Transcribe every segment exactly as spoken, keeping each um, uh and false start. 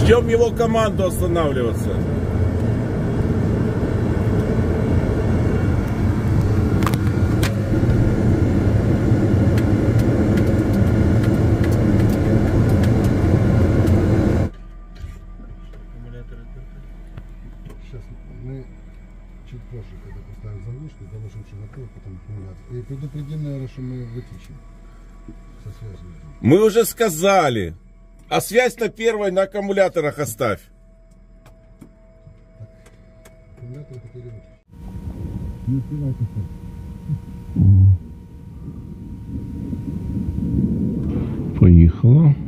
Ждем его команду останавливаться. Сейчас мы чуть позже, когда поставим заглушку, заложим широко, потом аккумулятор. И предупредим, наверное, что мы выключим со связью. Мы уже сказали. А связь на первой на аккумуляторах оставь. Аккумулятор хотели выключить. Не успевайте. Поехала.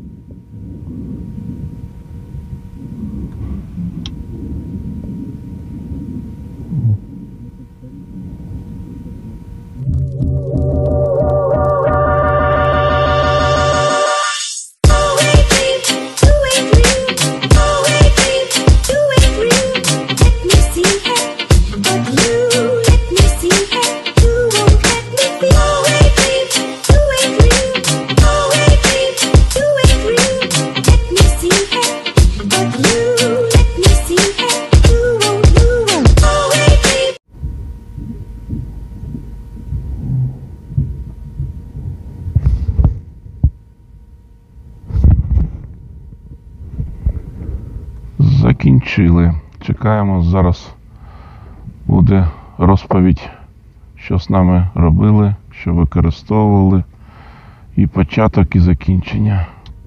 Закінчили. Чекаємо, зараз буде розповідь, що з нами робили, що використовували, і початок, і закінчення.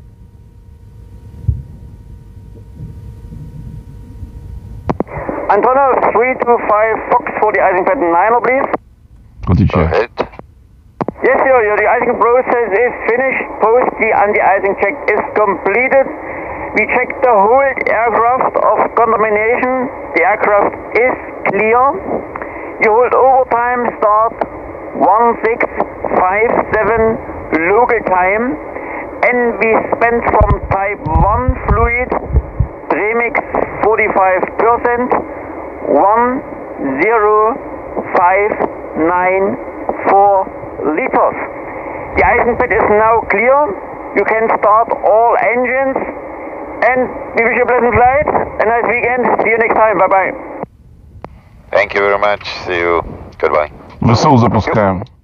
Antonov three two five Fox for the icing pattern niner, please. Отвечай. Yes, sir, the icing process is finished. Post the anti-icing check is completed. We checked the whole aircraft of contamination. The aircraft is clear. You hold overtime start one six five seven local time. And we spent from type one fluid premix forty-five percent one zero five nine four liters. The icing pad is now clear. You can start all engines. And we wish you a pleasant flight, a nice weekend. See you next time. Bye bye. Thank you very much. See you. Goodbye. ВСУ запускаємо.